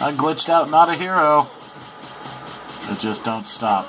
I glitched out, not a hero. But just don't stop.